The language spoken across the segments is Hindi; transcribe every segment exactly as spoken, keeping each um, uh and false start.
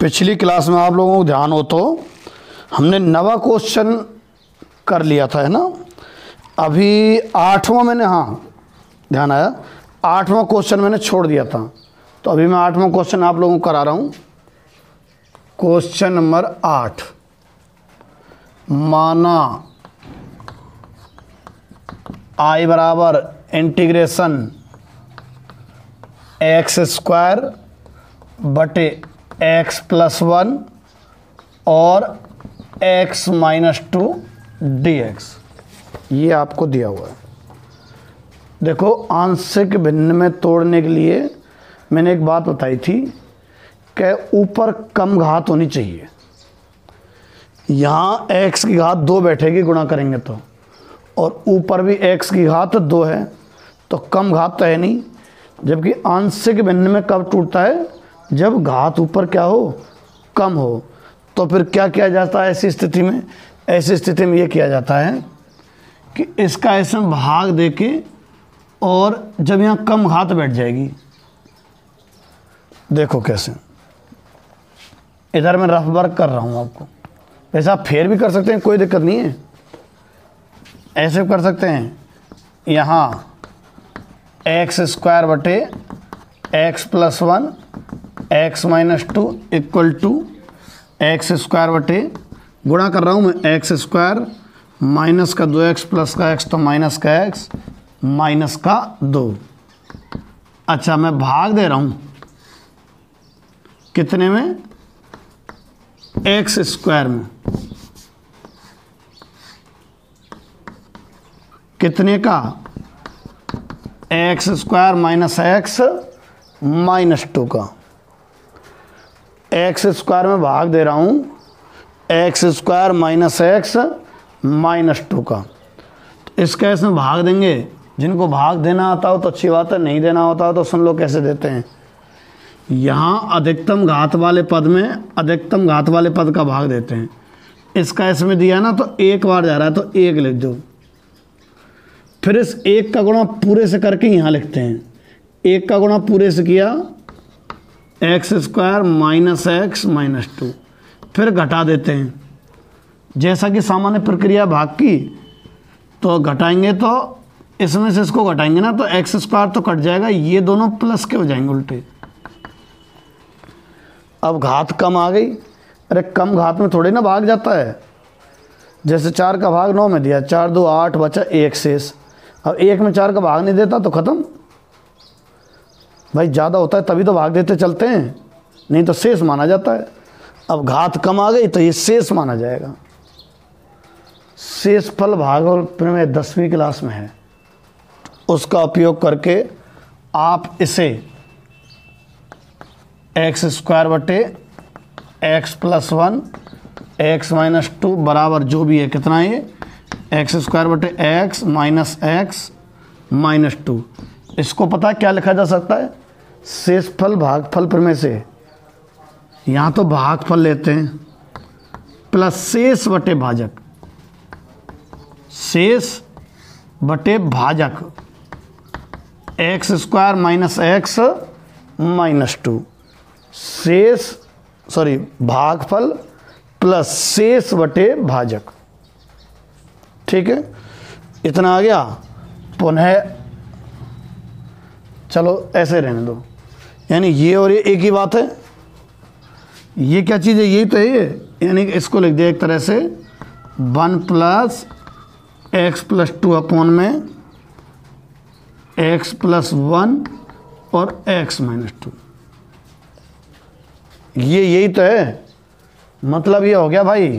पिछली क्लास में आप लोगों को ध्यान हो तो हमने नवा क्वेश्चन कर लिया था, है ना। अभी आठवां मैंने, हाँ ध्यान आया, आठवां क्वेश्चन मैंने छोड़ दिया था, तो अभी मैं आठवां क्वेश्चन आप लोगों को करा रहा हूँ। क्वेश्चन नंबर आठ, माना आई बराबर इंटीग्रेशन एक्स स्क्वायर बटे एक्स प्लस वन और x minus two d x, ये आपको दिया हुआ है। देखो, आंशिक भिन्न में तोड़ने के लिए मैंने एक बात बताई थी कि ऊपर कम घात होनी चाहिए। यहाँ x की घात दो बैठेगी गुणा करेंगे तो, और ऊपर भी x की घात दो है, तो कम घात तो है नहीं। जबकि आंशिक भिन्न में कब टूटता है? जब घात ऊपर क्या हो, कम हो। तो फिर क्या किया जाता है ऐसी स्थिति में? ऐसी स्थिति में ये किया जाता है कि इसका इसमें भाग देके, और जब यहाँ कम घात बैठ जाएगी, देखो कैसे, इधर मैं रफ वर्क कर रहा हूँ आपको, वैसे आप फेर भी कर सकते हैं, कोई दिक्कत नहीं है, ऐसे भी कर सकते हैं। यहाँ एक्स स्क्वायर बटे x plus one x minus two equal to x square बटे, गुणा कर रहा हूँ मैं, एक्स स्क्वायर माइनस का दो एक्स प्लस का एक्स, तो माइनस का एक्स माइनस का दो। अच्छा, मैं भाग दे रहा हूँ कितने में? एक्स स्क्वायर में। कितने का? X square minus x minus two का। एक्स स्क्वायर में भाग दे रहा हूँ x square minus x minus two का। तो इस केस में भाग देंगे, जिनको भाग देना आता हो तो अच्छी बात है, नहीं देना होता हो तो सुन लो कैसे देते हैं। यहाँ अधिकतम घात वाले पद में अधिकतम घात वाले पद का भाग देते हैं। इसका इसमें दिया ना, तो एक बार जा रहा है तो एक लिख दो, फिर इस एक का गुणा पूरे से करके यहाँ लिखते हैं। एक का गुणा पूरे से किया x square minus x minus two, फिर घटा देते हैं। जैसा कि सामान्य प्रक्रिया भाग की, तो घटाएंगे तो इसमें से इसको घटाएंगे ना, तो एक्स स्क्वायर तो कट जाएगा, ये दोनों प्लस के हो जाएंगे उल्टे। अब घात कम आ गई। अरे कम घात में थोड़े ना भाग जाता है। जैसे चार का भाग नौ में दिया, चार दो आठ, बचा एक शेष। अब एक में चार का भाग नहीं देता तो ख़त्म। भाई ज़्यादा होता है तभी तो भाग देते चलते हैं, नहीं तो शेष माना जाता है। अब घात कम आ गई तो ये शेष माना जाएगा। शेषफल भागफल में दसवीं क्लास में है, उसका उपयोग करके आप इसे एक्स स्क्वायर बटे x plus one x minus two बराबर जो भी है, कितना है ये, एक्स स्क्वायर बटे x minus x minus two. इसको पता है क्या लिखा जा सकता है? शेषफल भागफल प्रमेय से। यहाँ तो भागफल लेते हैं प्लस शेष बटे भाजक, शेष बटे भाजक, x square minus x minus two, शेष सॉरी भागफल प्लस शेष बटे भाजक। ठीक है, इतना आ गया। पुनः चलो ऐसे रहने दो, यानी ये और ये एक ही बात है। ये क्या चीज़ है? यही तो है ये, यानी इसको लिख दिया एक तरह से one plus x plus two upon में एक्स प्लस वन और एक्स माइनस टू। ये यही तो है, मतलब ये हो गया भाई।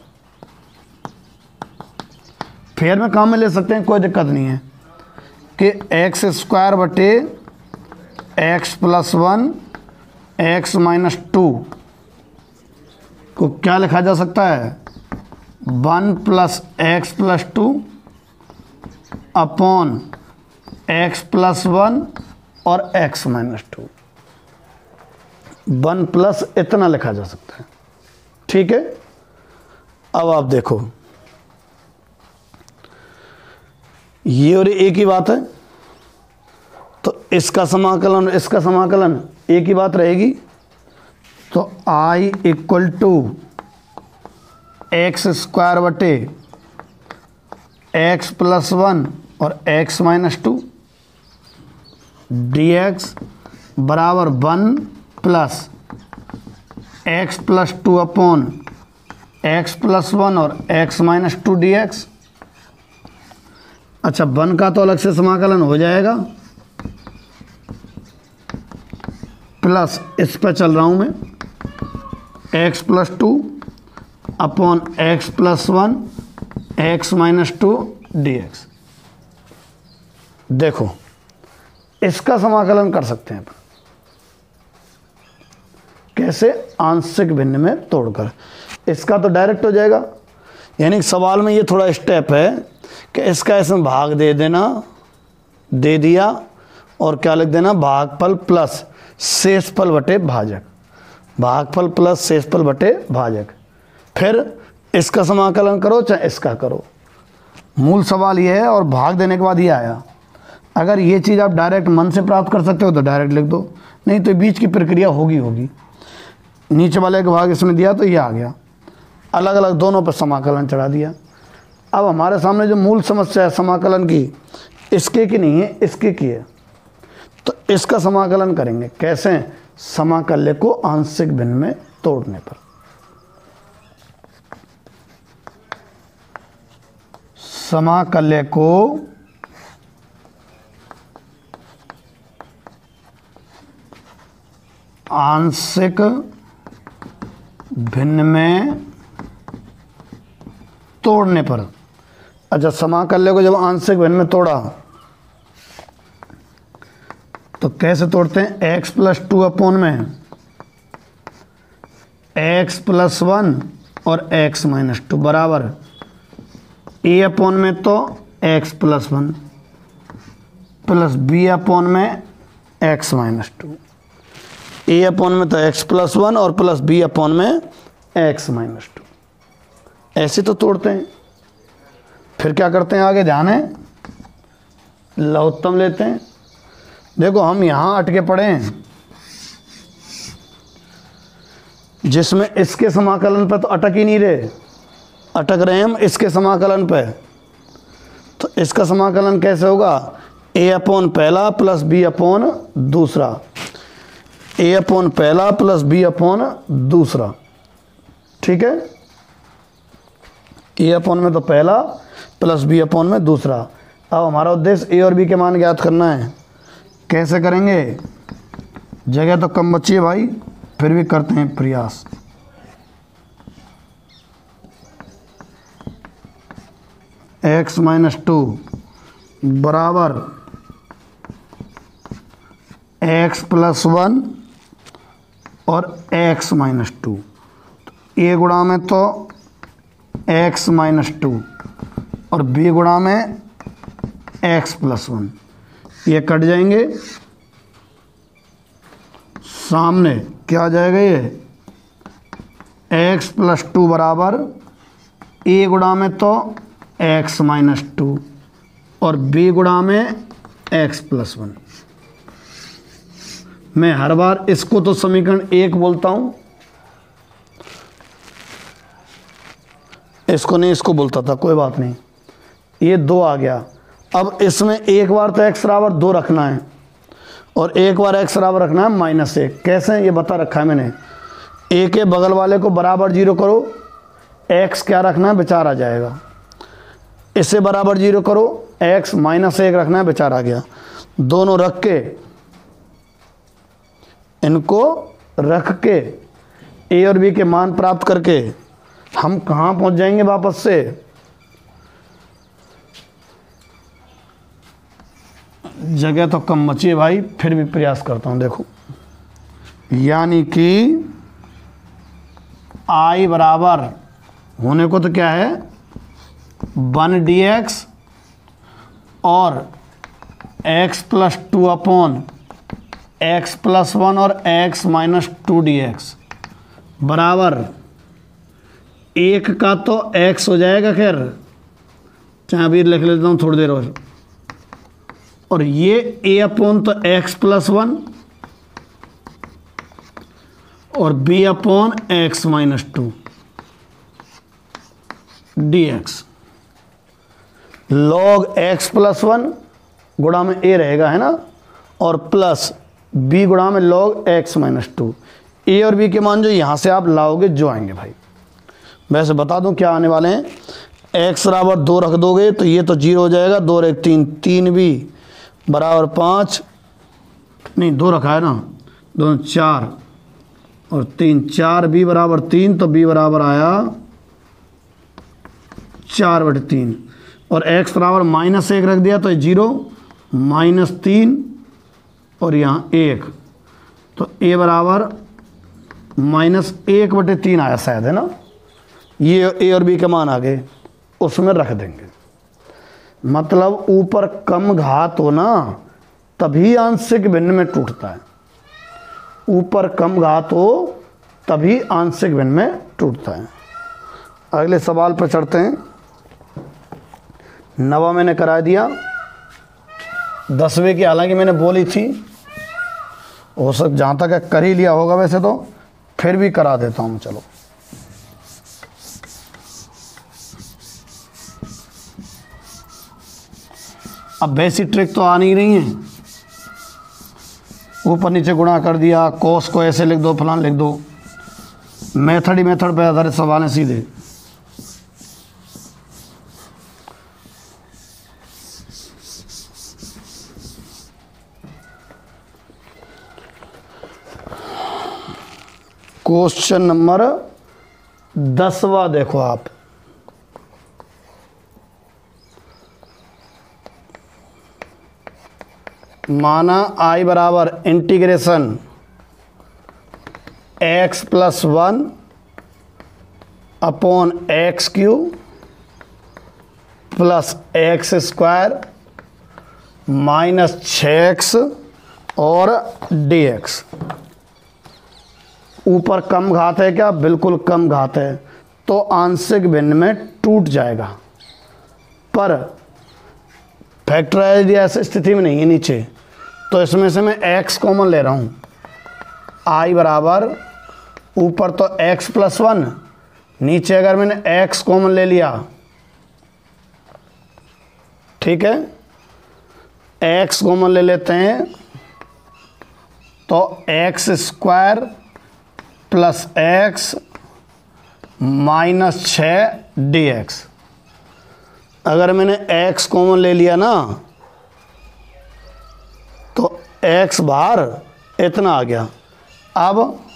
फिर में काम में ले सकते हैं, कोई दिक्कत नहीं है, कि एक्स स्क्वायर बटे x plus one x minus two को क्या लिखा जा सकता है? One plus x plus two upon x plus one और x minus two. One plus इतना लिखा जा सकता है। ठीक है, अब आप देखो, ये और एक ही बात है, तो इसका समाकलन इसका समाकलन एक ही बात रहेगी। तो I equal to x square बटे एक्स प्लस वन और x minus two d x बराबर one plus x plus two upon x plus one और x minus two d x. अच्छा, वन का तो अलग से समाकलन हो जाएगा, प्लस इस पर चल रहा हूँ मैं, x plus two upon x plus one x minus two d x. देखो, इसका समाकलन कर सकते हैं अपन। कैसे? आंशिक भिन्न में तोड़कर। इसका तो डायरेक्ट हो जाएगा, यानी सवाल में ये थोड़ा स्टेप है कि इसका इसमें भाग दे देना, दे दिया, और क्या लिख देना, भागफल प्लस शेषफल बटे भाजक, भागफल प्लस शेषफल बटे भाजक। फिर इसका समाकलन करो चाहे इसका करो, मूल सवाल ये है, और भाग देने के बाद ये आया। अगर ये चीज़ आप डायरेक्ट मन से प्राप्त कर सकते हो तो डायरेक्ट लिख दो, नहीं तो बीच की प्रक्रिया होगी होगी नीचे वाले का भाग इसमें दिया तो ये आ गया, अलग अलग दोनों पर समाकलन चढ़ा दिया। अब हमारे सामने जो मूल समस्या है समाकलन की, इसके की नहीं है, इसके की है। तो इसका समाकलन करेंगे कैसे? समाकल्य को आंशिक भिन्न में तोड़ने पर। समाकल्य को आंशिक भिन्न में तोड़ने पर। अच्छा, समाकल्य को जब आंशिक भिन्न में तोड़ा तो कैसे तोड़ते हैं? एक्स प्लस टू अपॉन में एक्स प्लस वन और एक्स माइनस टू बराबर ए अपॉन में तो x plus one plus B upon में x minus two. A upon में तो एक्स प्लस वन और प्लस बी अपॉन में एक्स माइनस टू। ऐसे तो तोड़ते हैं। फिर क्या करते हैं? आगे ध्यान है, लघुत्तम लेते हैं। देखो, हम यहाँ अटके पड़े हैं, जिसमें इसके समाकलन पर तो अटक ही नहीं रहे, अटक रहे हैं हम इसके समाकलन पे। तो इसका समाकलन कैसे होगा? ए अपॉन पहला प्लस बी अपॉन दूसरा, ए अपॉन पहला प्लस बी अपॉन दूसरा। ठीक है, ए अपॉन में तो पहला प्लस बी अपॉन में दूसरा। अब हमारा उद्देश्य ए और बी के मान ज्ञात करना है। कैसे करेंगे? जगह तो कम बची है भाई, फिर भी करते हैं प्रयास। एक्स माइनस टू बराबर एक्स प्लस वन और एक्स माइनस टू। ए गुणा में तो एक्स माइनस टू और बी गुणा में एक्स प्लस वन, ये कट जाएंगे। सामने क्या आ जाएगा? ये एक्स प्लस टू बराबर ए गुणा में तो एक्स माइनस टू और बी गुणा में एक्स प्लस वन। मैं हर बार इसको तो समीकरण एक बोलता हूं, इसको नहीं, इसको बोलता था, कोई बात नहीं। ये दो आ गया। अब इसमें एक बार तो एक्स बराबर दो रखना है और एक बार एक्स बराबर रखना है माइनस एक। कैसे? ये बता रखा है मैंने। ए के बगल वाले को बराबर जीरो करो, एक्स क्या रखना है विचार आ जाएगा। इसे बराबर जीरो करो, एक्स माइनस एक रखना है विचार आ गया। दोनों रख के, इनको रख के ए और बी के मान प्राप्त करके हम कहाँ पहुँच जाएंगे वापस से? जगह तो कम बची है भाई, फिर भी प्रयास करता हूँ। देखो, यानी कि आई बराबर होने को तो क्या है? वन डी एक्स और x plus two upon x plus one और x minus two d x बराबर एक का तो x हो जाएगा, खैर चाहे अभी लिख लेता हूँ थोड़ी देर और और ये a अपॉन तो x प्लस वन और b upon x minus two d x. Log x plus one गुणा में a रहेगा, है ना, और प्लस b गुणा में log x minus two. A और b के मान जो यहाँ से आप लाओगे जो आएंगे भाई। वैसे बता दूं क्या आने वाले हैं। x बराबर दो रख दोगे तो ये तो जीरो हो जाएगा, दो और एक तीन, तीन भी बराबर पाँच, नहीं दो रखा है ना, दोनों चार और तीन, चार बी बराबर तीन, तो b बराबर आया चार बटे तीन। और x बराबर माइनस एक रख दिया तो जीरो, माइनस तीन और यहाँ एक, तो a बराबर माइनस एक बटे तीन आया शायद, है ना। ये a और b के मान आ गए, उसमें रख देंगे। मतलब ऊपर कम घात हो ना तभी आंशिक भिन्न में टूटता है। ऊपर कम घात हो तभी आंशिक भिन्न में टूटता है। अगले सवाल पर चढ़ते हैं। नवा मैंने करा दिया, दसवें की हालांकि मैंने बोली थी, हो सक जहाँ तक है कर ही लिया होगा, वैसे तो फिर भी करा देता हूँ। चलो अब वैसी ट्रिक तो आ नहीं रही है। ऊपर नीचे गुणा कर दिया, कोस को ऐसे लिख दो, फलान लिख दो, मेथड ही मेथड पे आधारित सवाल है सीधे। क्वेश्चन नंबर दसवा देखो आप। माना आई बराबर integration x plus one upon x cube plus x square minus छः एक्स और डी एक्स। ऊपर कम घात है क्या? बिल्कुल कम घात है, तो आंशिक भिन्न में टूट जाएगा। पर फैक्टराइज ऐसी स्थिति में नहीं है नीचे, तो इसमें से मैं x कॉमन ले रहा हूँ। i बराबर ऊपर तो x प्लस वन, नीचे अगर मैंने x कॉमन ले लिया, ठीक है, x कॉमन ले लेते हैं तो x square plus x minus छः डी एक्स। अगर मैंने x कॉमन ले लिया ना तो x बाहर इतना आ गया। अब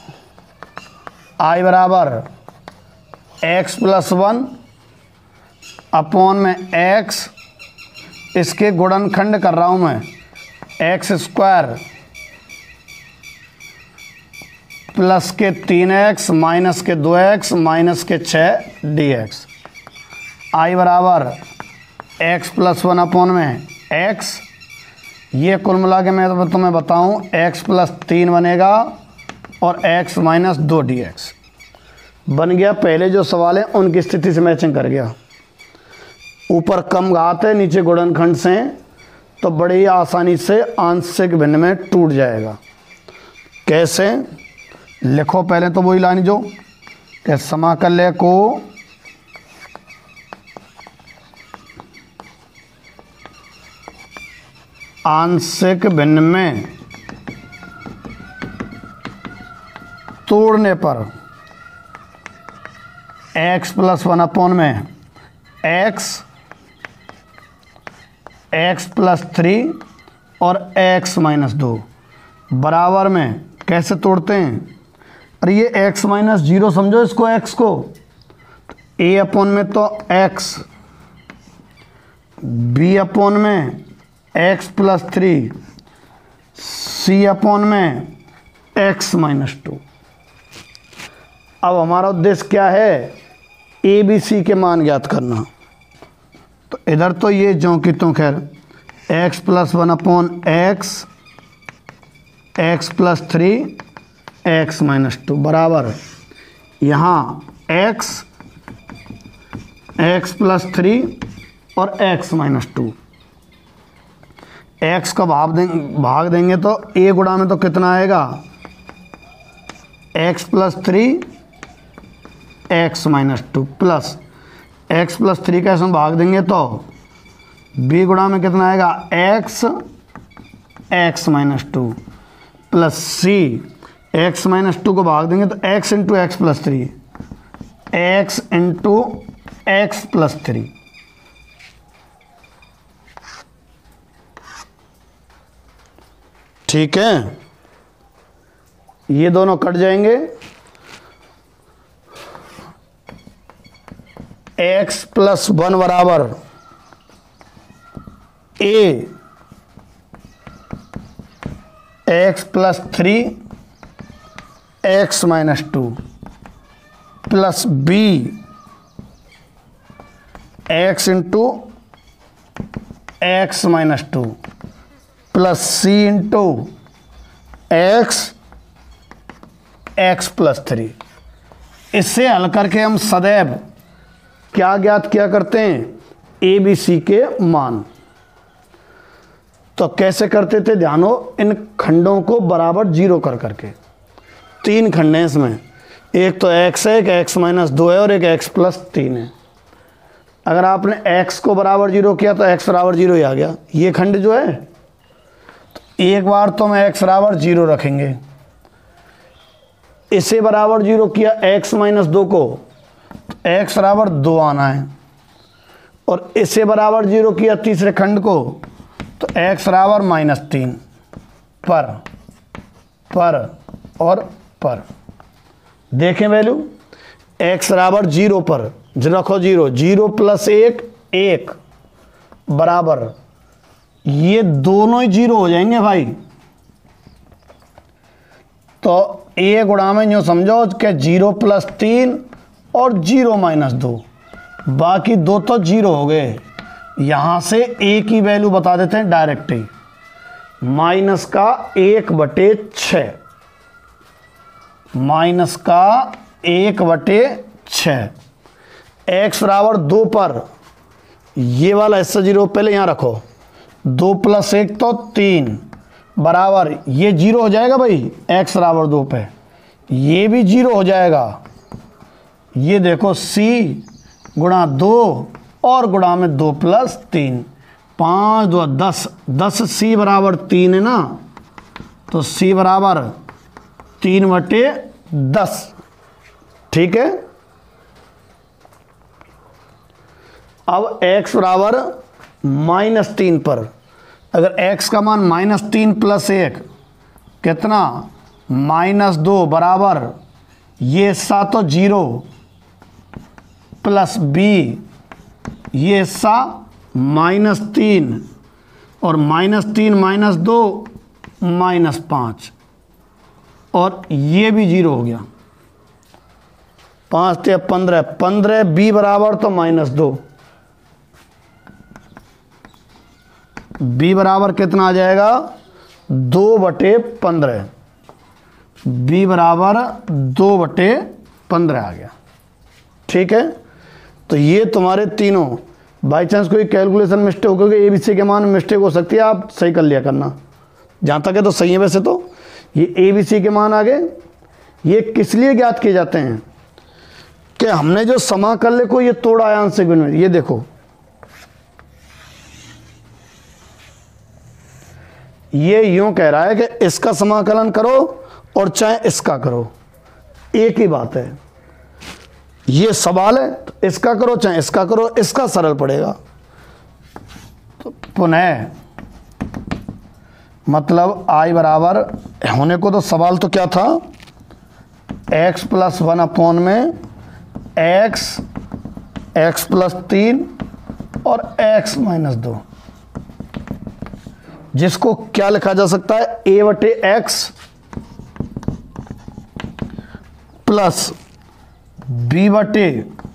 i बराबर x प्लस वन अपॉन में x, इसके गुणनखंड कर रहा हूँ मैं, एक्स स्क्वायर प्लस के तीन एक्स माइनस के दो एक्स माइनस के छः डी एक्स। आई बराबर एक्स प्लस वन अपॉन में एक्स, ये कुल मिला के मैं तो तुम्हें बताऊँ एक्स प्लस तीन बनेगा और एक्स माइनस दो डी एक्स बन गया। पहले जो सवाल है उनकी स्थिति से मैचिंग कर गया। ऊपर कम घात है, नीचे गुणनखंड से, तो बड़ी आसानी से आंशिक भिन्न में टूट जाएगा। कैसे? लिखो पहले तो वही लाइन जो कि समाकल्य को आंशिक भिन्न में तोड़ने पर x प्लस वन अपॉन में x, x प्लस थ्री और x माइनस दो बराबर में कैसे तोड़ते हैं? अरे ये x माइनस जीरो समझो इसको, x को a अपॉन में तो x, b अपॉन में x plus three, c upon में x माइनस टू। अब हमारा उद्देश्य क्या है? ए बी सी के मान ज्ञात करना। तो इधर तो ये जो कि तो खैर x plus one upon x, x plus three, x minus two बराबर यहाँ x, x प्लस थ्री और x माइनस टू। x का भाग देंगे भाग देंगे तो a गुणा में तो कितना आएगा? X plus three x minus two plus x plus three का इसमें भाग देंगे तो बी गुणा में कितना आएगा x x minus two plus c x minus two को भाग देंगे तो x into x plus three x into x plus three. ठीक है, ये दोनों कट जाएंगे। एक्स प्लस वन बराबर a x plus three x minus two plus b x into x minus two plus c into x x plus three. इससे हल करके हम सदैव क्या ज्ञात किया करते हैं, ए बी सी के मान। तो कैसे करते थे, ध्यान हो, इन खंडों को बराबर जीरो कर करके। तीन खंड हैं इसमें, एक तो एक्स है, एक एक्स माइनस दो है और एक एक्स प्लस तीन है। अगर आपने एक्स को बराबर जीरो किया तो एक्स बराबर जीरो ही आ गया। ये खंड जो है तो एक बार तो हम एक्स बराबर जीरो रखेंगे, इसे बराबर जीरो किया एक्स माइनस दो को तो एक्स बराबर दो आना है, और इसे बराबर जीरो किया तीसरे खंड को तो एक्स बराबर माइनस तीन पर पर और पर। देखें वैल्यू, एक्स बराबर जीरो पर रखो जीरो, जीरो प्लस एक एक बराबर, ये दोनों ही जीरो हो जाएंगे भाई। तो ए गुणा में यूँ समझो कि जीरो प्लस तीन और जीरो माइनस दो, बाकी दो तो जीरो हो गए। यहाँ से ए की वैल्यू बता देते हैं डायरेक्ट ही, माइनस का एक बटे छः, माइनस का एक बटे छः। एक्स बराबर दो पर ये वाला हिस्सा जीरो पहले यहाँ रखो, दो प्लस एक तो तीन बराबर, ये जीरो हो जाएगा भाई एक्स बराबर दो पे, ये भी जीरो हो जाएगा। ये देखो सी गुणा दो और गुणा में दो प्लस तीन, पाँच दो दस, दस सी बराबर तीन है ना, तो सी बराबर तीन बटे दस। ठीक है, अब x बराबर माइनस तीन पर अगर x का मान माइनस तीन प्लस एक कितना माइनस दो बराबर, ये हिस्सा तो जीरो प्लस बी ये हिस्सा माइनस तीन और माइनस तीन माइनस दो माइनस पाँच, और ये भी जीरो हो गया। पाँच ते पंद्रह, पंद्रह बी बराबर तो माइनस दो, बी बराबर कितना आ जाएगा दो बटे पंद्रह, बी बराबर दो बटे पंद्रह आ गया। ठीक है, तो ये तुम्हारे तीनों, बाई चांस कोई कैलकुलेशन मिस्टेक हो गई, ए बी सी के मान मिस्टेक हो सकती है, आप सही कर लिया करना। जहाँ तक है तो सही है, वैसे तो ये ए बी सी के मान आ गए। ये किस लिए ज्ञात किए जाते हैं कि हमने जो समाकल्य को ये तोड़ा है आंशिक भिन्न में। ये देखो, ये यूं कह रहा है कि इसका समाकलन करो और चाहे इसका करो, एक ही बात है। ये सवाल है, तो इसका करो चाहे इसका करो, इसका सरल पड़ेगा। तो पुनः मतलब आई बराबर होने को, तो सवाल तो क्या था, x प्लस वन अपॉन में x x प्लस तीन और x माइनस दो, जिसको क्या लिखा जा सकता है, a बटे एक्स प्लस बी बटे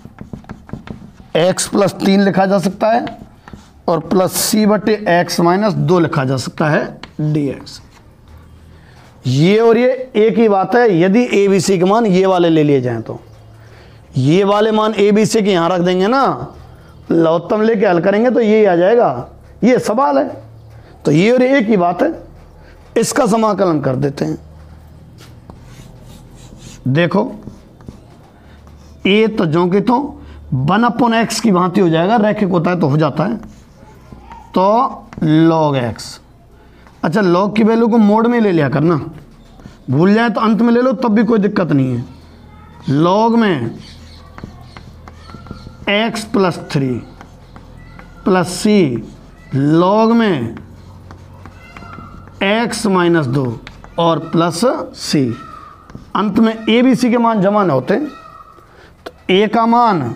एक्स प्लस तीन लिखा जा सकता है, और प्लस सी बटे एक्स माइनस दो लिखा जा सकता है डी एक्स। ये और ये एक ही बात है। यदि ए बी सी के मान ये वाले ले लिए जाएं तो ये वाले मान ए बी सी के यहाँ रख देंगे ना, लघुत्तम लेके हल करेंगे तो ये आ जाएगा। ये सवाल है, तो ये और ये एक ही बात है। इसका समाकलन कर देते हैं। देखो ए तो जो कि तो वन अपॉन एक्स की भांति हो जाएगा, रैखिक होता है तो हो जाता है, तो लॉग एक्स। अच्छा लॉग की वैल्यू को मोड में ले लिया करना, भूल जाए तो अंत में ले लो तब भी कोई दिक्कत नहीं है। लॉग में x plus three plus c log में एक्स माइनस दो और प्लस सी। अंत में ए बी सी के मान जमा न होते तो ए का मान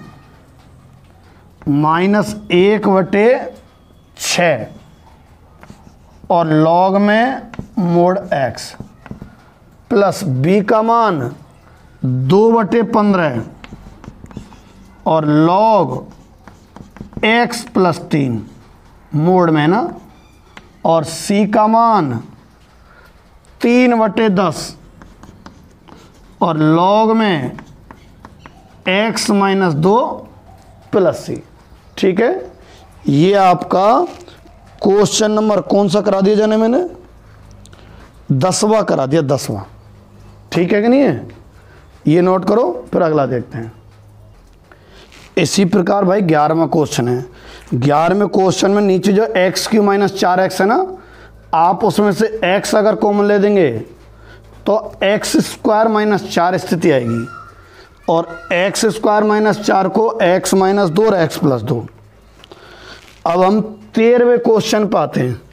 माइनस एक बटे छ और लॉग में मोड एक्स प्लस बी का मान दो बटे पंद्रह और लॉग एक्स प्लस तीन मोड में ना, और सी का मान तीन बटे दस और लॉग में एक्स माइनस दो प्लस सी। ठीक है, ये आपका क्वेश्चन नंबर कौन सा करा दिया जाने मैंने, दसवां करा दिया, दसवां। ठीक है कि नहीं है, ये नोट करो, फिर अगला देखते हैं। इसी प्रकार भाई ग्यारहवां क्वेश्चन है। ग्यारहवें क्वेश्चन में नीचे जो एक्स क्यू माइनस चार एक्स है ना, आप उसमें से एक्स अगर कॉमन ले देंगे तो एक्स स्क्वायर माइनस चार स्थिति आएगी और एक्स स्क्वायर माइनस चार को एक्स माइनस दो और एक्स प्लस दो। अब हम तेरहवें क्वेश्चन पे आते हैं।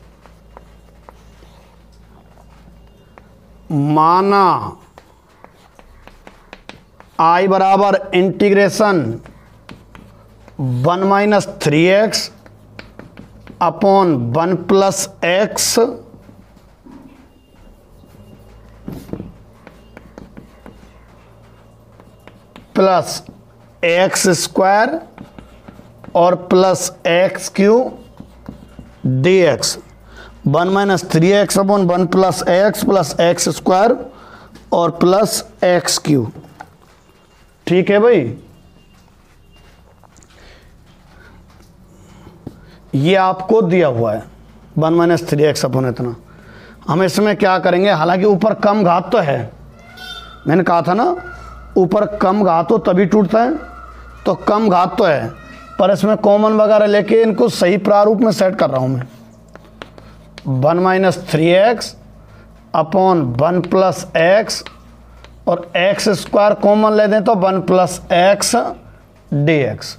माना आई बराबर integration one minus three x upon one plus x plus x square और plus x cube d x, one minus three x upon one plus x plus x square और प्लस एक्स क्यू। ठीक है भाई, ये आपको दिया हुआ है one minus three x upon इतना। हम इसमें क्या करेंगे, हालांकि ऊपर कम घात तो है, मैंने कहा था ना ऊपर कम घात हो तभी टूटता है, तो कम घात तो है, पर इसमें कॉमन वगैरह लेके इनको सही प्रारूप में सेट कर रहा हूं मैं। One minus three x upon one plus x और एक्स स्क्वायर कॉमन ले दें तो one plus x d x,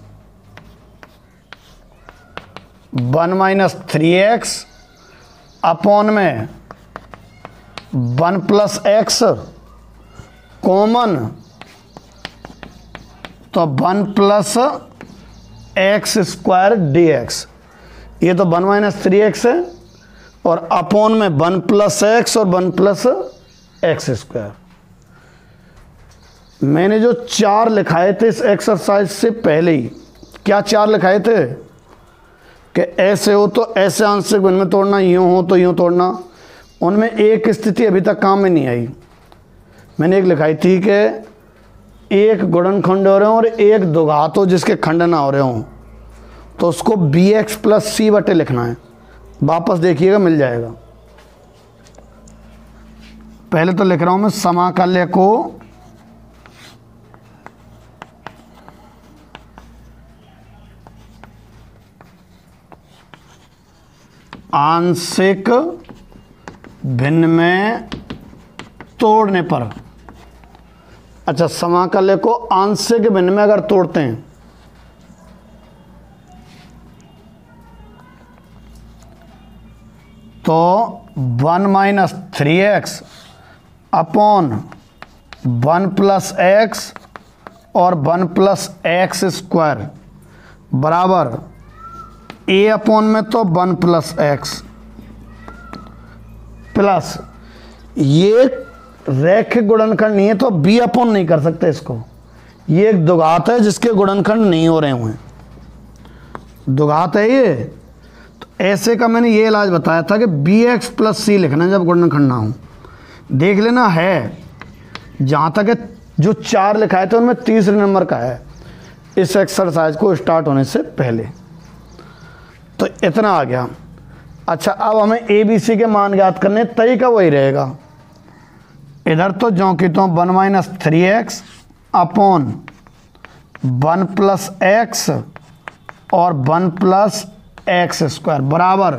one minus three x upon में वन प्लस एक्स कॉमन तो one plus x square d x, ये तो वन माइनस थ्री एक्स है और अपॉन में वन प्लस एक्स और वन प्लस एक्स स्क्वायर। मैंने जो चार लिखाए थे इस एक्सरसाइज से पहले ही, क्या चार लिखाए थे कि ऐसे हो तो ऐसे आंशिक भिन्न में तोड़ना, यूँ हो तो यूँ तोड़ना, उनमें एक स्थिति अभी तक काम में नहीं आई। मैंने एक लिखाई थी कि एक गुणनखंड हो रहे हों और एक द्विघात हो जिसके खंड ना हो रहे हों, तो उसको बी एक्स प्लस सी बटे लिखना है। वापस देखिएगा मिल जाएगा। पहले तो लिख रहा हूं मैं समाकल्य को आंशिक भिन्न में तोड़ने पर, अच्छा समाकल्य को आंशिक भिन्न में अगर तोड़ते हैं तो one minus three x upon one plus x और वन प्लस एक्स स्क्वायर बराबर ए अपॉन में तो वन प्लस एक्स प्लस, ये रैखिक गुणनखंड नहीं है तो बी अपॉन नहीं कर सकते इसको, ये एक द्विघात है जिसके गुणनखंड नहीं हो रहे हुए, द्विघात है ये। तो ऐसे का मैंने ये इलाज बताया था कि बी एक्स प्लस सी लिखना है जब गुणनखंड ना हो। देख लेना है जहाँ तक जो चार लिखाए थे उनमें तीसरे नंबर का है इस एक्सरसाइज को स्टार्ट होने से पहले, तो इतना आ गया। अच्छा अब हमें ए बी सी के मान ज्ञात करने, तरीका वही रहेगा। इधर तो जो कि तो one minus three x upon one plus x और वन प्लस एक्स स्क्वायर बराबर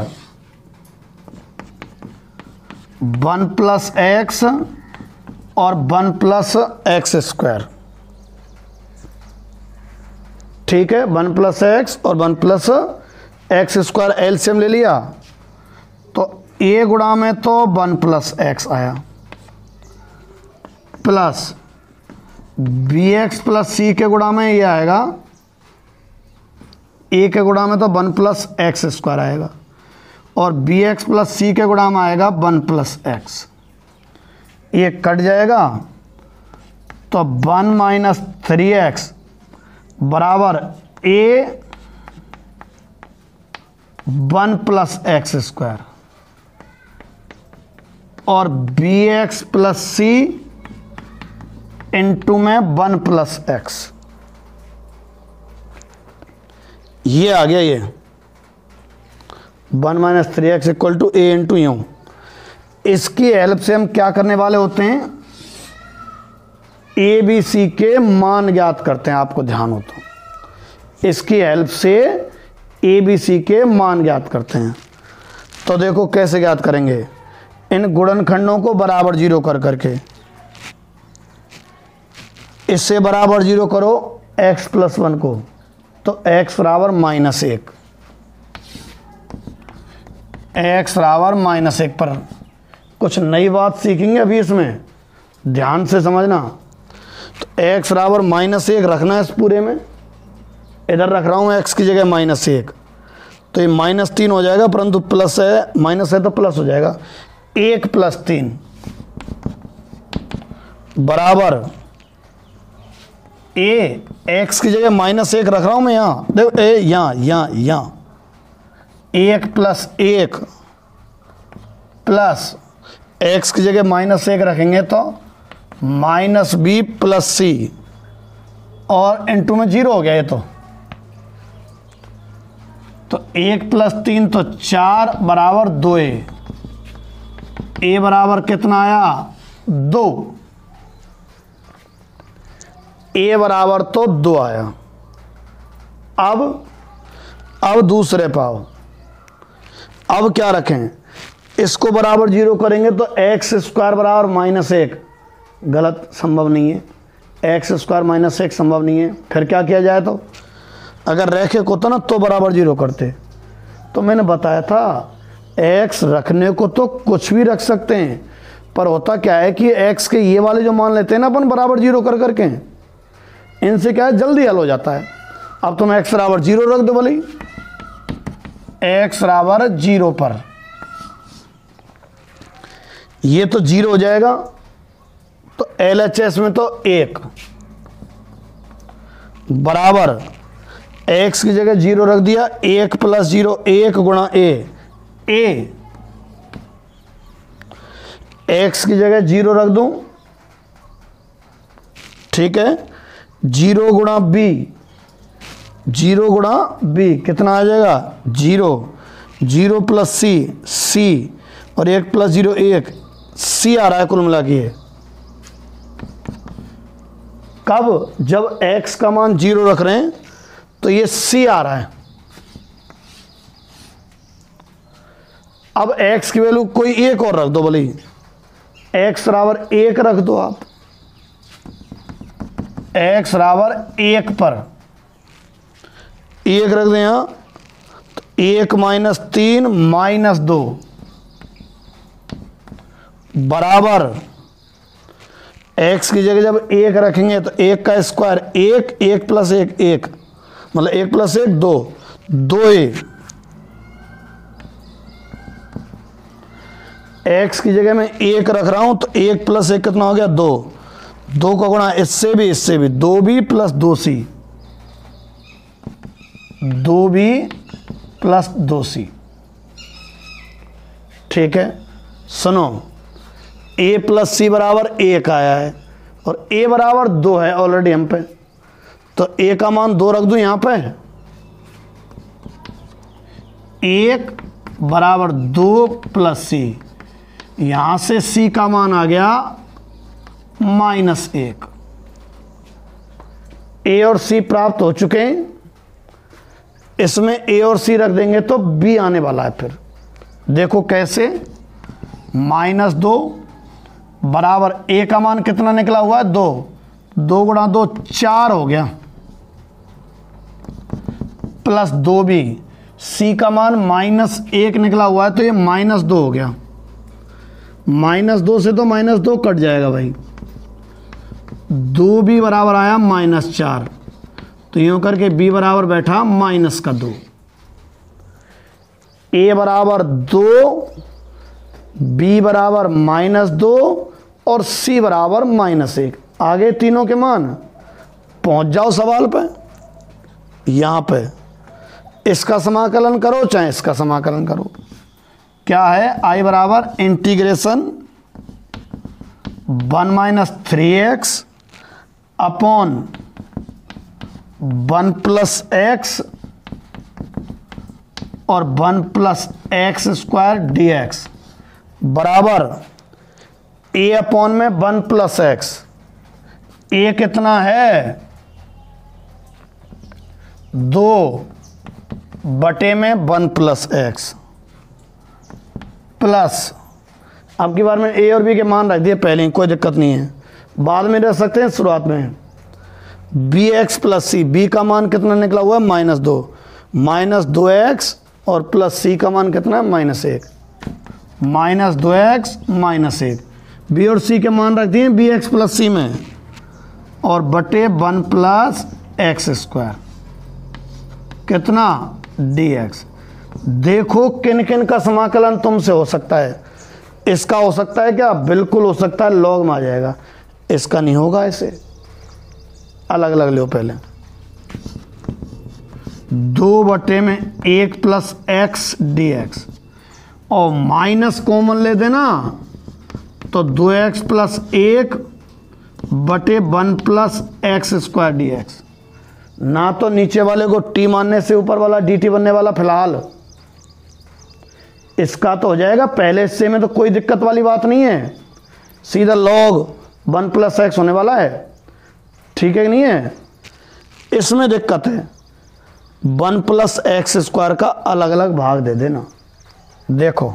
वन प्लस एक्स और वन प्लस एक्स स्क्वायर। ठीक है, वन प्लस एक्स और one plus x square LCM ले लिया तो ए गुणा में तो वन प्लस एक्स आया plus b x plus c के गुणा में ये आएगा, ए के गुणा में तो वन प्लस एक्स स्क्वायर आएगा और बी एक्स प्लस सी के गुणा में आएगा वन प्लस एक्स। ये कट जाएगा तो वन माइनस थ्री एक्स बराबर a one plus x square और b x plus c into में वन प्लस एक्स। ये आ गया, ये one minus three x equal to a into u. इसकी हेल्प से हम क्या करने वाले होते हैं, ए बी सी के मान ज्ञात करते हैं। आपको ध्यान हो तो इसकी हेल्प से ए बी सी के मान ज्ञात करते हैं। तो देखो कैसे ज्ञात करेंगे, इन गुणनखंडों को बराबर जीरो कर करके इससे बराबर जीरो करो x प्लस वन को तो x बराबर माइनस एक, x बराबर माइनस एक। पर कुछ नई बात सीखेंगे अभी, इसमें ध्यान से समझना। तो x बराबर माइनस एक रखना है इस पूरे में, इधर रख रहा हूँ x की जगह माइनस एक, तो ये माइनस तीन हो जाएगा, परंतु प्लस है, माइनस है तो प्लस हो जाएगा। एक प्लस तीन बराबर ए, एक्स की जगह माइनस एक रख रहा हूं मैं यहाँ, देखो ए यहाँ यहाँ यहाँ एक प्लस एक प्लस एक्स की जगह माइनस एक रखेंगे तो माइनस बी प्लस सी और इंटू में जीरो हो गया ये तो तो एक प्लस तीन तो चार बराबर दो ए, ए बराबर कितना आया दो, ए बराबर तो दो आया। अब अब दूसरे पाओ, अब क्या रखें, इसको बराबर जीरो करेंगे तो एक्स स्क्वायर बराबर माइनस एक, गलत, संभव नहीं है, एक्स स्क्वायर माइनस एक संभव नहीं है। फिर क्या किया जाए, तो अगर रेखिक होता ना तो बराबर जीरो करते। तो मैंने बताया था एक्स रखने को तो कुछ भी रख सकते हैं, पर होता क्या है कि एक्स के ये वाले जो मान लेते हैं ना अपन बराबर जीरो कर करके, इनसे क्या है जल्दी हल हो जाता है। अब तुम एक्स बराबर जीरो रख दो भले, एक्स बराबर जीरो पर ये तो जीरो हो जाएगा, तो एल एच एस में तो एक बराबर एक्स की जगह जीरो रख दिया, एक प्लस जीरो एक गुणा ए, ए एक्स की जगह जीरो रख दूं, ठीक है, जीरो गुणा बी, जीरो गुणा बी कितना आ जाएगा zero, zero plus c, c और एक प्लस जीरो एक, सी आ रहा है कुल मिला के। कब, जब x का मान जीरो रख रहे हैं तो ये c आ रहा है। अब x की वैल्यू कोई एक और रख दो भले, x बराबर एक रख दो आप, x बराबर एक पर एक रख दें यहां, तो एक माइनस तीन माइनस दो बराबर x की जगह जब एक रखेंगे तो एक का स्क्वायर एक, एक प्लस एक एक, मतलब एक प्लस एक दो, दो ए, x की जगह मैं एक रख रहा हूं तो एक प्लस एक कितना हो गया दो, दो का गुणा इससे भी इससे भी, दो बी प्लस दो सी, दो बी प्लस दो सी। ठीक है, सुनो, a प्लस सी बराबर एक आया है और a बराबर दो है ऑलरेडी हम पे, तो a का मान दो रख दूं यहां पे, एक बराबर दो प्लस सी, यहां से c का मान आ गया माइनस एक। ए और सी प्राप्त हो चुके हैं, इसमें ए और सी रख देंगे तो बी आने वाला है। फिर देखो कैसे, माइनस दो बराबर ए का मान कितना निकला हुआ है, दो, दो गुणा दो चार हो गया, प्लस दो बी, सी का मान माइनस एक निकला हुआ है तो ये माइनस दो हो गया, माइनस दो से तो माइनस दो कट जाएगा भाई, दो बी बराबर आया माइनस चार, तो यूं करके बी बराबर बैठा माइनस का दो, ए बराबर दो, बी बराबर माइनस दो और सी बराबर माइनस एक। आगे तीनों के मान पहुंच जाओ सवाल पे, यहां पे इसका समाकलन करो चाहे इसका समाकलन करो। क्या है, आई बराबर integration one minus three x upon one plus x और one plus x square d x बराबर ए अपॉन में वन प्लस एक्स। ए कितना है, दो बटे में वन प्लस एक्स प्लस, अब की बार में ए और बी के मान रख दिए पहले, कोई दिक्कत नहीं है, बाद में रख सकते हैं शुरुआत में। B x plus c, b का मान कितना निकला हुआ है माइनस दो, माइनस दो एक्स और प्लस सी का मान कितना है माइनस एक, माइनस दो एक्स माइनस एक। बी और सी के मान रख दिए बी एक्स प्लस सी में और बटे वन प्लस एक्स स्क्वायर कितना डी एक्स। देखो किन किन का समाकलन तुमसे हो सकता है, इसका हो सकता है क्या, बिल्कुल हो सकता है, लॉग में आ जाएगा, इसका नहीं होगा, ऐसे अलग अलग लो पहले। दो बटे में एक प्लस एक्स डी एक्स और माइनस कॉमन ले देना तो दो एक्स प्लस एक बटे one plus x square d x. ना तो नीचे वाले को टी मानने से ऊपर वाला डी टी बनने वाला, फिलहाल इसका तो हो जाएगा पहले हिस्से में, तो कोई दिक्कत वाली बात नहीं है, सीधा लॉग वन प्लस एक्स होने वाला है, ठीक है कि नहीं है। इसमें दिक्कत है, वन प्लस एक्स स्क्वायर का अलग अलग भाग दे देना। देखो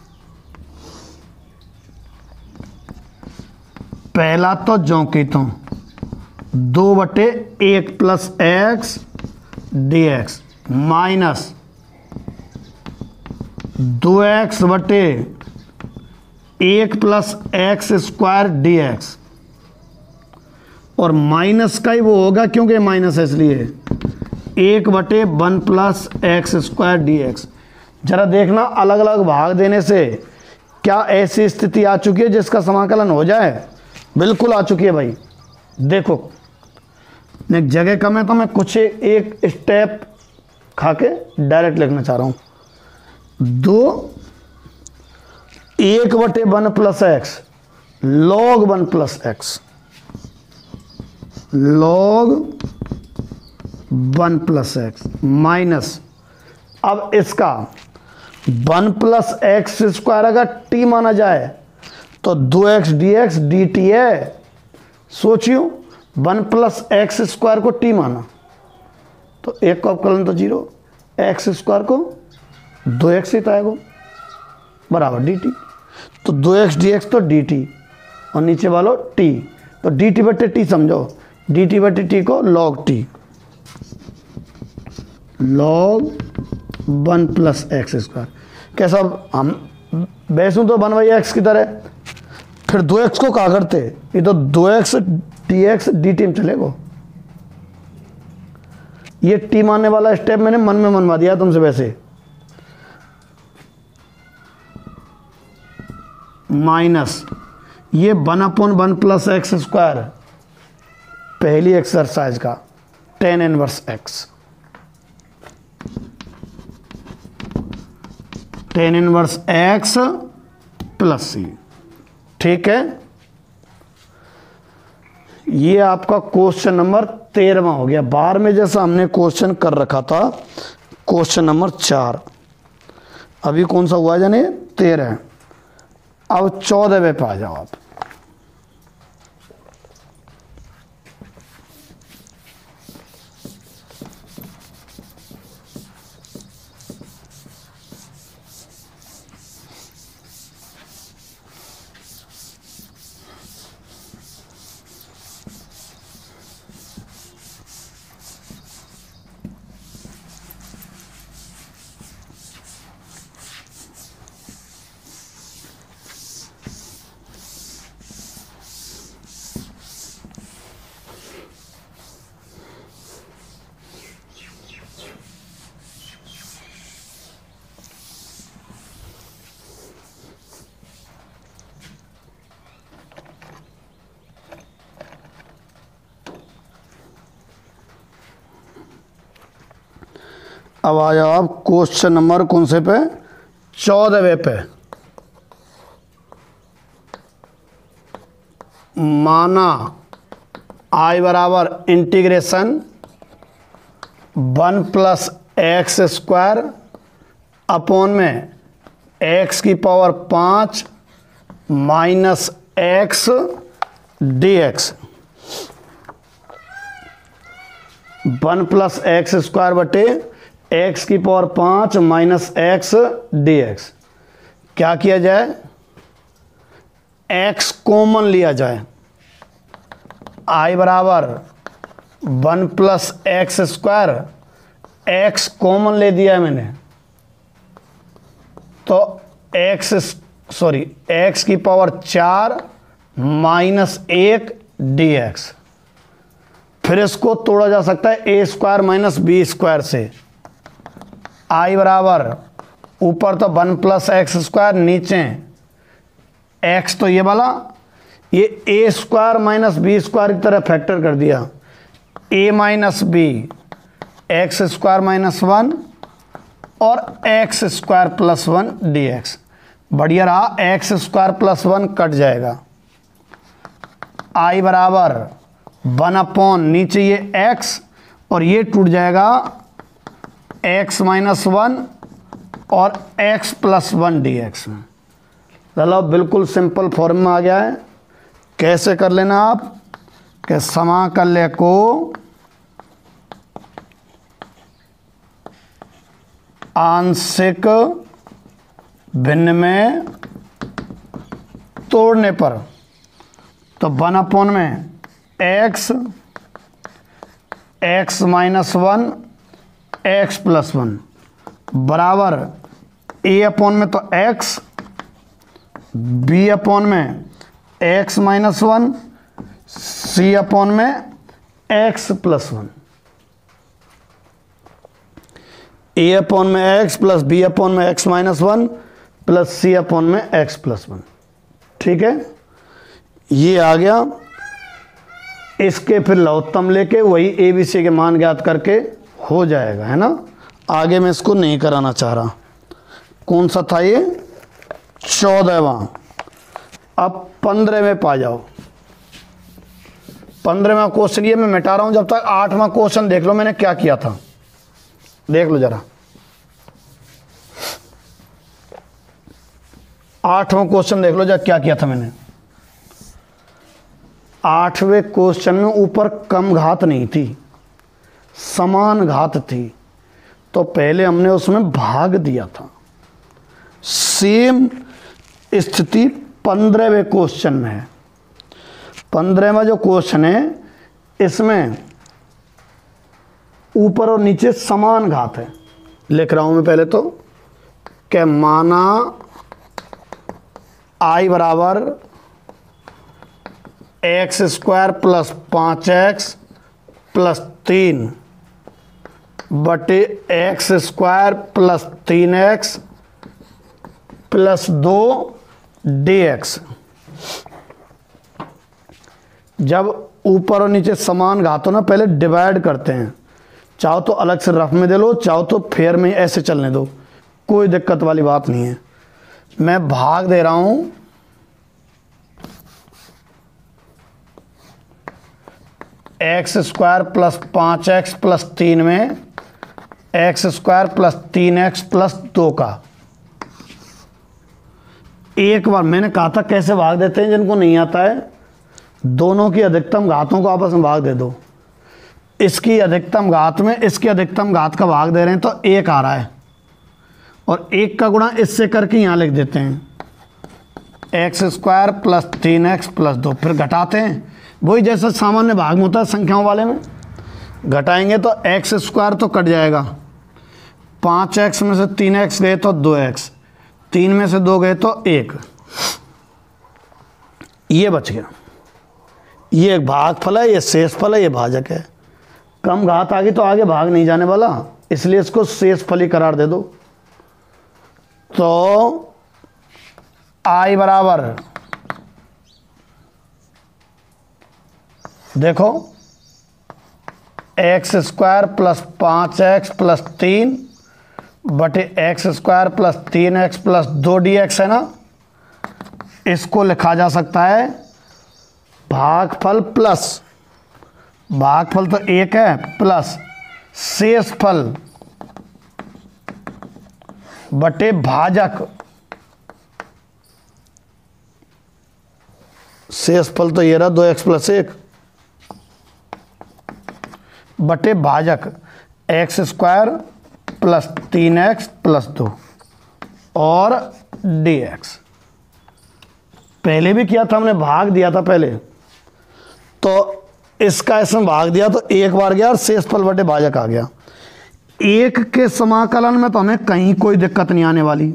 पहला तो ज्यों की त्यों दो बटे एक plus x d x minus दो एक्स बटे एक plus x square d x, और माइनस का ही वो होगा क्योंकि माइनस है इसलिए, एक बटे one plus x square d x. जरा देखना अलग अलग भाग देने से क्या ऐसी स्थिति आ चुकी है जिसका समाकलन हो जाए, बिल्कुल आ चुकी है भाई। देखो एक जगह कम है तो मैं कुछ एक स्टेप खा के डायरेक्ट लिखना चाह रहा हूँ। दो एक बटे one plus x log one plus x, log one plus x minus, अब इसका वन प्लस एक्स स्क्वायर अगर टी माना जाए तो दो x d x d t है। सोचियो वन प्लस एक्स स्क्वायर को टी माना तो एक को अवकलन तो जीरो, एक्स स्क्वायर को दो एक्स ही आएगा बराबर डी टी, तो दो एक्स डी एक्स तो डी टी और नीचे वालो टी, तो डी टी बटे टी समझो, डी टी बटे टी को log t, log one plus x square. कैसा, हम बैसूं तो वन बाई एक्स की तरह, फिर दो एक्स को कहा करते, ये तो दो x d x d t में चलेगा। ये टी मानने वाला स्टेप मैंने मन में मनवा दिया तुमसे वैसे, माइनस ये one upon one plus x square पहली एक्सरसाइज का tan inverse x, tan inverse x plus सी, ठीक है। ये आपका क्वेश्चन नंबर तेरहवां हो गया। बार में जैसा हमने क्वेश्चन कर रखा था क्वेश्चन नंबर चार, अभी कौन सा हुआ जाने तेरह, अब चौदहवें पे आ जाओ आप। अब आ जाओ आप क्वेश्चन नंबर कौन से पे, चौदहवें पे। माना आई बराबर integration one plus x square upon में एक्स की पावर पाँच minus x d x. One plus x square बटे एक्स की पावर पाँच माइनस एक्स डी एक्स। क्या किया जाए, एक्स कॉमन लिया जाए। आई बराबर one plus x square, x common ले दिया है मैंने, तो एक्स सॉरी एक्स की पावर चार माइनस एक डी एक्स। फिर इसको तोड़ा जा सकता है a square minus b square से। आई बराबर ऊपर तो वन प्लस एक्स स्क्वायर, नीचे एक्स तो ये वाला, ये a square minus b square की तरह फैक्टर कर दिया। A minus b x square minus one और x square plus one d x. बढ़िया रहा, x square plus one cut जाएगा। आई बराबर वन अपॉन नीचे ये एक्स और ये टूट जाएगा एक्स माइनस वन और x plus one d x में। चलो बिल्कुल सिंपल फॉर्म में आ गया है। कैसे कर लेना आप कि समाकल्य को आंशिक भिन्न में तोड़ने पर, तो वन अपॉन में x x minus one x plus one बराबर ए अपॉन में तो एक्स, बी अपॉन में x minus one, c upon में x plus one. A upon में एक्स प्लस बी अपॉन में x minus one plus c upon में एक्स प्लस वन। ठीक है, ये आ गया। इसके फिर लघुत्तम लेके वही ए बी सी के मान ज्ञात करके हो जाएगा, है ना। आगे मैं इसको नहीं कराना चाह रहा। कौन सा था ये, चौदहवां। अब पंद्रहवें पा जाओ। पंद्रहवां क्वेश्चन ये मैं मिटा रहा हूं, जब तक आठवां क्वेश्चन देख लो मैंने क्या किया था, देख लो जरा। आठवां क्वेश्चन देख लो जरा क्या किया था मैंने। आठवें क्वेश्चन में ऊपर कम घात नहीं थी, समान घात थी, तो पहले हमने उसमें भाग दिया था। सेम स्थिति पंद्रहवें क्वेश्चन में है। पंद्रहवां जो क्वेश्चन है इसमें ऊपर और नीचे समान घात है। लिख रहा हूं मैं पहले तो कि माना आई बराबर एक्स स्क्वायर प्लस पाँच एक्स प्लस तीन बटे एक्स स्क्वायर प्लस तीन एक्स प्लस दो डी एक्स। जब ऊपर और नीचे समान घातों ना पहले डिवाइड करते हैं, चाहो तो अलग से रफ में दे लो, चाहो तो फेयर में ऐसे चलने दो, कोई दिक्कत वाली बात नहीं है। मैं भाग दे रहा हूं एक्स स्क्वायर प्लस पाँच एक्स प्लस तीन में एक्स स्क्वायर प्लस तीन एक्स प्लस दो का। एक बार मैंने कहा था कैसे भाग देते हैं, जिनको नहीं आता है दोनों की अधिकतम घातों को आपस में भाग दे दो। इसकी अधिकतम घात में इसकी अधिकतम घात का भाग दे रहे हैं तो एक आ रहा है, और एक का गुणा इससे करके यहाँ लिख देते हैं एक्स स्क्वायर प्लस तीन एक्स प्लस दो। फिर घटाते हैं, वही जैसा सामान्य भाग में होता है संख्याओं वाले में। घटाएंगे तो एक्स स्क्वायर तो कट जाएगा, पाँच एक्स में से तीन एक्स गए तो दो एक्स, तीन में से दो गए तो एक, ये बच गया। ये एक भागफल है, ये शेषफल है, ये भाजक है। कम घात आ गई तो आगे भाग नहीं जाने वाला, इसलिए इसको शेषफली करार दे दो। तो आई बराबर देखो एक्स स्क्वायर प्लस पाँच एक्स प्लस तीन बटे एक्स स्क्वायर प्लस तीन एक्स प्लस दो डी एक्स है ना, इसको लिखा जा सकता है भागफल प्लस, भागफल तो एक है, प्लस शेषफल बटे भाजक, शेषफल तो ये रहा दो एक्स प्लस एक, बटे भाजक एक्स स्क्वायर प्लस तीन एक्स प्लस दो और डी एक्स। पहले भी किया था हमने, भाग दिया था पहले, तो इसका इसमें भाग दिया तो एक बार गया और शेषफल बटे भाजक आ गया। एक के समाकलन में तो हमें कहीं कोई दिक्कत नहीं आने वाली।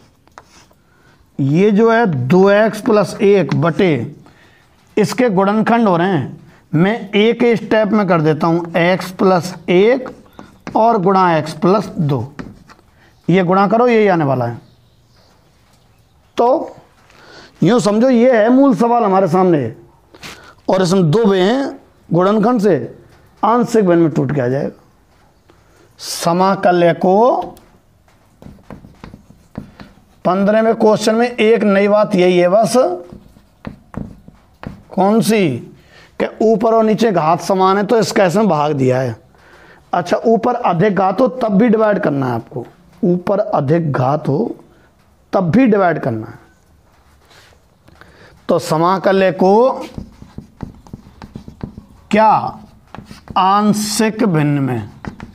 ये जो है दो एक्स प्लस एक बटे, इसके गुणनखंड हो रहे हैं, मैं एक स्टेप में कर देता हूं, एक्स प्लस एक और गुणा एक्स प्लस दो, ये गुणा करो, यही आने वाला है। तो यूं समझो ये है मूल सवाल हमारे सामने, और इसमें दो वे हैं गुणनखंड से, आंशिक भिन्न में टूट के आ जाएगा। समाकल्य को पंद्रहवें क्वेश्चन में एक नई बात यही है बस, कौन सी, कि ऊपर और नीचे घात समान है तो इसका इसमें भाग दिया है। अच्छा, ऊपर अधिक घात हो तब भी डिवाइड करना है आपको, ऊपर अधिक घात हो तब भी डिवाइड करना है। तो समाकल्य को क्या, आंशिक भिन्न में,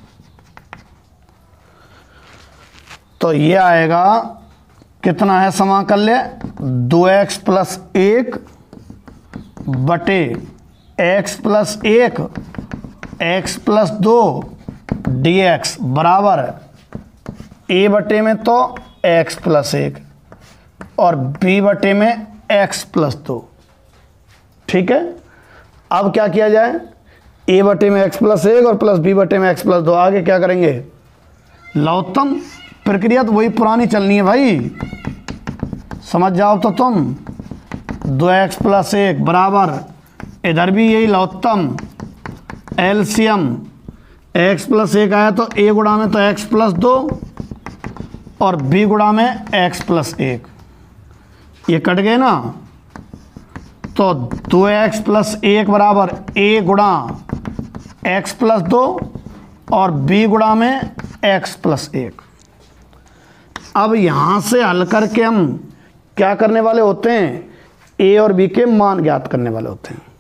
तो ये आएगा कितना है समाकल्य, दो एक्स प्लस एक बटे एक्स प्लस एक एक्स प्लस दो डी एक्स बराबर ए बटे में तो एक्स प्लस एक और बी बटे में एक्स प्लस दो। ठीक है, अब क्या किया जाए, ए बटे में एक्स प्लस एक और प्लस बी बटे में एक्स प्लस दो। आगे क्या करेंगे, लघुत्तम प्रक्रिया तो वही पुरानी चलनी है भाई, समझ जाओ तो तुम। दो एक्स प्लस एक बराबर, इधर भी यही लघुत्तम, एलसीएम, एक्स प्लस एक आया तो ए गुणा में तो एक्स प्लस दो और बी गुणा में एक्स प्लस एक, ये कट गए ना। तो दो एक्स प्लस एक बराबर ए गुणा एक्स प्लस दो और बी गुणा में एक्स प्लस एक। अब यहां से हल करके हम क्या करने वाले होते हैं, ए और बी के मान ज्ञात करने वाले होते हैं।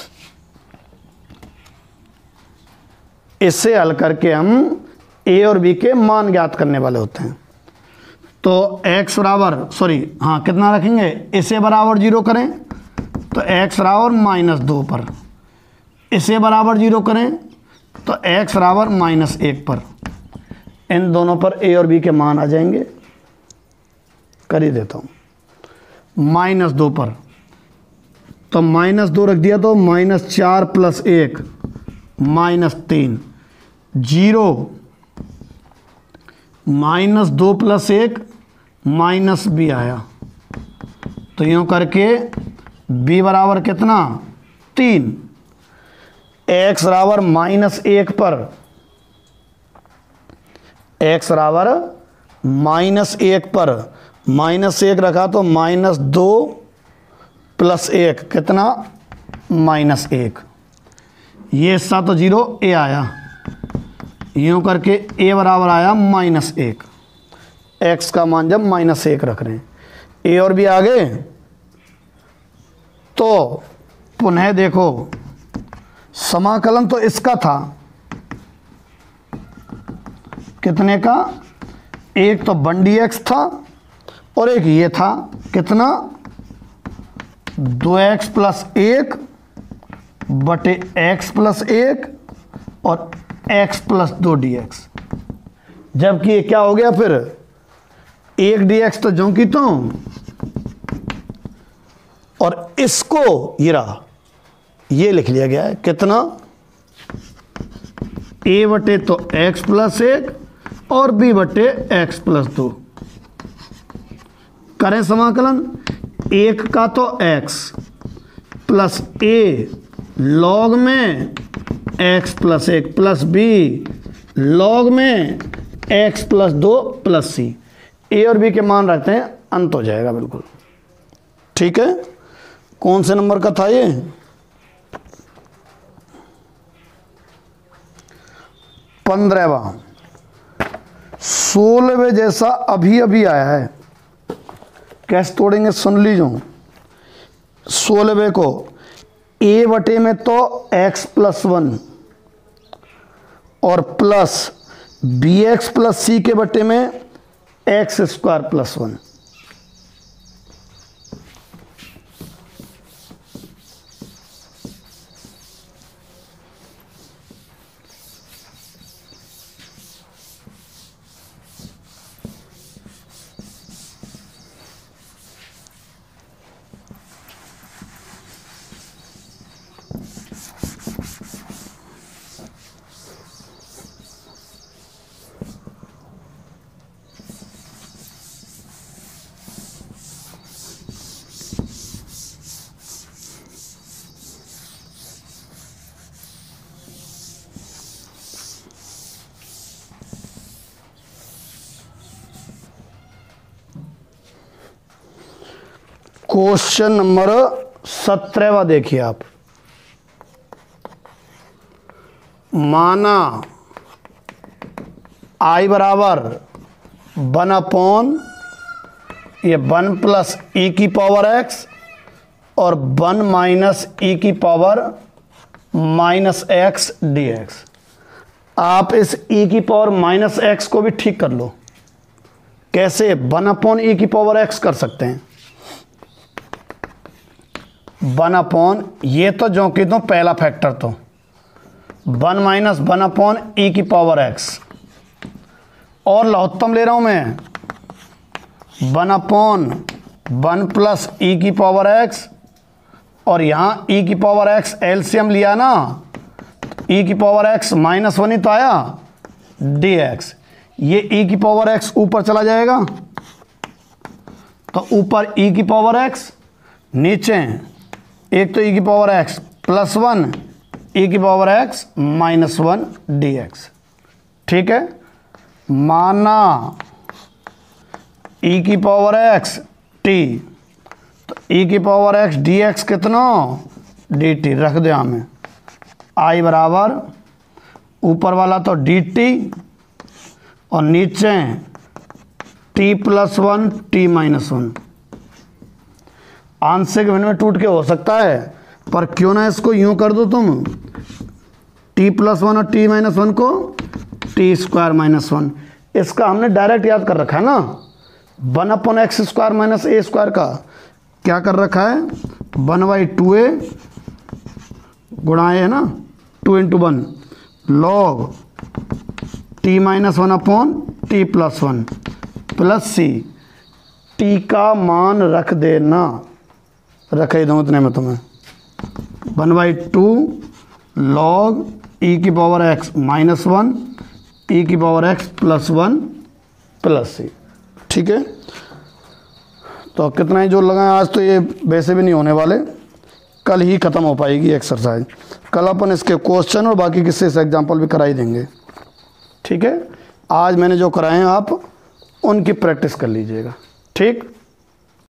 इससे हल करके हम ए और बी के मान ज्ञात करने वाले होते हैं। तो x बराबर, सॉरी हाँ कितना रखेंगे, इसे बराबर जीरो करें तो x बराबर माइनस दो पर, इसे बराबर जीरो करें तो x बराबर माइनस एक पर, इन दोनों पर a और b के मान आ जाएंगे। कर ही देता हूँ, माइनस दो पर तो माइनस दो रख दिया तो माइनस चार प्लस एक माइनस तीन, जीरो, माइनस दो प्लस एक माइनस बी आया। तो यूँ करके b बराबर कितना, तीन, x बराबर माइनस एक पर, x बराबर माइनस एक पर, माइनस एक रखा तो माइनस दो प्लस एक कितना, माइनस एक, ये हिस्सा तो जीरो, ए आया। यूँ करके a बराबर आया माइनस एक, x का मान जब माइनस एक रख रहे हैं, a और b आ गए। तो पुनः देखो, समाकलन तो इसका था, कितने का, एक तो वन डी एक्स था और एक ये था, कितना, दो एक्स प्लस एक बटे एक्स प्लस एक और x प्लस दो डी एक्स। जबकि ये क्या हो गया फिर, एक डी एक्स तो जो की तो, और इसको ये रहा, ये लिख लिया गया है कितना, a बटे तो x प्लस एक और b बटे x प्लस दो। करें समाकलन, एक का तो x प्लस a लॉग में x प्लस एक प्लस b लॉग में एक्स प्लस दो प्लस सी, ए और बी के मान रखते हैं, अंत हो जाएगा बिल्कुल। ठीक है, कौन से नंबर का था ये? पंद्रहवा। सोलहवें जैसा अभी अभी आया है, कैसे तोड़ेंगे सुन लीजिए। सोलहवें को ए बटे में तो एक्स प्लस वन और plus b x plus c के बटे में x square plus one. Question number सत्रहवा देखिए आप। माना आई बराबर वन अपॉन ये वन प्लस ई की पावर एक्स और वन माइनस ई की power minus x d x. आप इस ई की पावर माइनस एक्स को भी ठीक कर लो। कैसे? वन अपॉन ई की पावर एक्स कर सकते हैं। वन अपॉन ये तो जो कि तो पहला फैक्टर तो one minus one upon e की पावर एक्स, और लघुत्तम ले रहा हूं मैं one upon one plus e की पावर एक्स, और यहां ई की पावर एक्स एलसीएम लिया ना, ई की पावर एक्स माइनस वन ही तो आया डी एक्स। ये ई की पावर एक्स ऊपर चला जाएगा तो ऊपर ई की पावर एक्स, नीचे एक तो ई की power x plus one, e की power x minus one d x. ठीक है, माना ई की पावर एक्स टी, तो ई की पावर एक्स डी एक्स कितना डी टी रख दे हमें। आई बराबर ऊपर वाला तो डी टी और नीचे t plus one t minus one. आंशिक भिन्न में टूट के हो सकता है, पर क्यों ना इसको यूं कर दो तुम, टी प्लस वन और टी माइनस वन को टी स्क्वायर माइनस वन। इसका हमने डायरेक्ट याद कर रखा है ना, one upon x square minus a square का क्या कर रखा है, वन बाई टू ए गुणा ए है ना, two into one log t minus one upon t plus one plus C. T का मान रख देना, रख ही दूँ इतने में तुम्हें, one by two log e की power x minus one e की power x plus one plus सी। ठीक है, तो कितना ही जोर लगाएं, आज तो ये वैसे भी नहीं होने वाले, कल ही ख़त्म हो पाएगी एक्सरसाइज। कल अपन इसके क्वेश्चन और बाकी किस्से से एग्जाम्पल भी कराई देंगे। ठीक है, आज मैंने जो कराए हैं आप उनकी प्रैक्टिस कर लीजिएगा। ठीक।